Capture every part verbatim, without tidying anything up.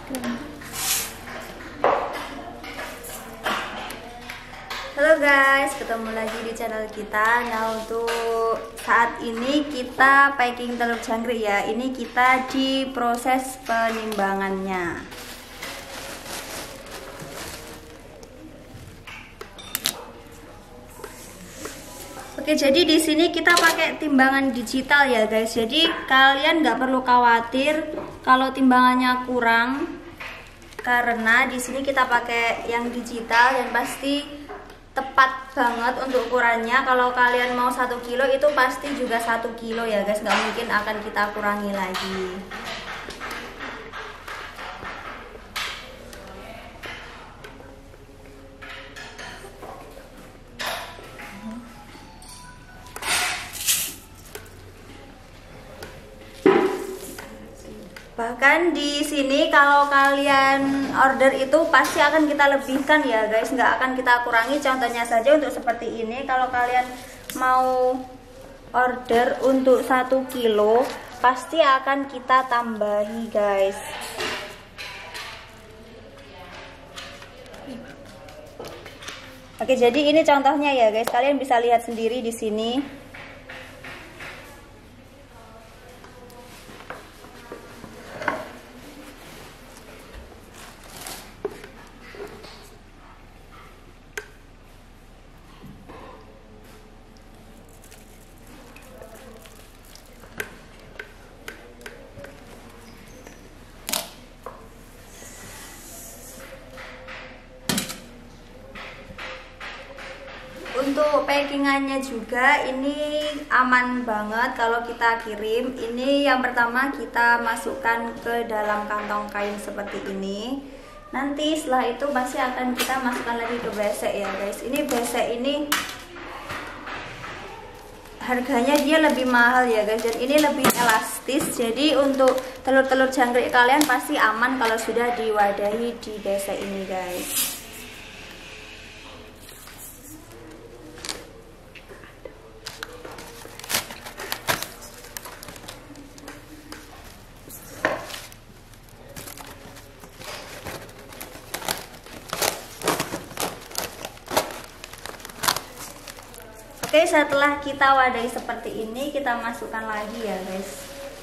Halo guys, ketemu lagi di channel kita. Nah, untuk saat ini kita packing telur jangkrik ya. Ini kita di proses penimbangannya. Oke, jadi di sini kita pakai timbangan digital ya guys. Jadi kalian nggak perlu khawatir kalau timbangannya kurang, karena di sini kita pakai yang digital dan pasti tepat banget untuk ukurannya. Kalau kalian mau satu kilo itu pasti juga satu kilo ya guys, nggak mungkin akan kita kurangi lagi. Bahkan di sini kalau kalian order itu pasti akan kita lebihkan ya guys, nggak akan kita kurangi. Contohnya saja untuk seperti ini, kalau kalian mau order untuk satu kilo pasti akan kita tambahi guys. Oke, jadi ini contohnya ya guys, kalian bisa lihat sendiri di sini. Untuk packingannya juga ini aman banget kalau kita kirim. Ini yang pertama kita masukkan ke dalam kantong kain seperti ini. Nanti setelah itu pasti akan kita masukkan lagi ke besek ya guys. Ini besek ini harganya dia lebih mahal ya guys, dan ini lebih elastis. Jadi untuk telur-telur jangkrik kalian pasti aman kalau sudah diwadahi di besek ini guys. Oke, setelah kita wadahi seperti ini, kita masukkan lagi ya guys.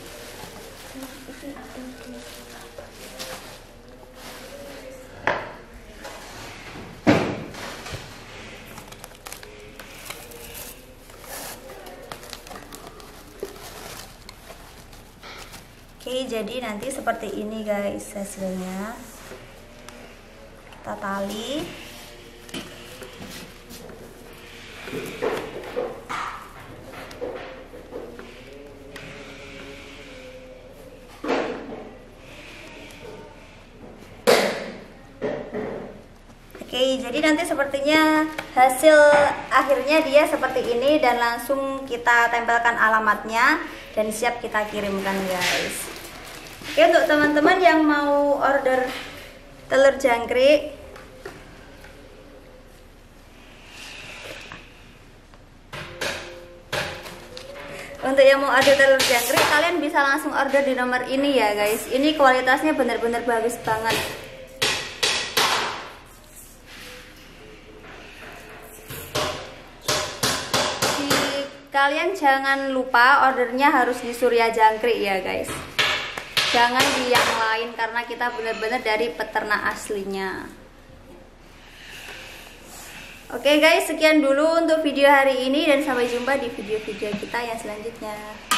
Oke, jadi nanti seperti ini guys hasilnya. Kita tali. Oke, jadi nanti sepertinya hasil akhirnya dia seperti ini, dan langsung kita tempelkan alamatnya dan siap kita kirimkan guys. Oke, untuk teman-teman yang mau order telur jangkrik, untuk yang mau order telur jangkrik kalian bisa langsung order di nomor ini ya guys. Ini kualitasnya benar-benar bagus banget. Kalian jangan lupa ordernya harus di Surya Jangkrik ya guys, jangan di yang lain, karena kita benar-benar dari peternak aslinya. Oke guys, sekian dulu untuk video hari ini, dan sampai jumpa di video-video kita yang selanjutnya.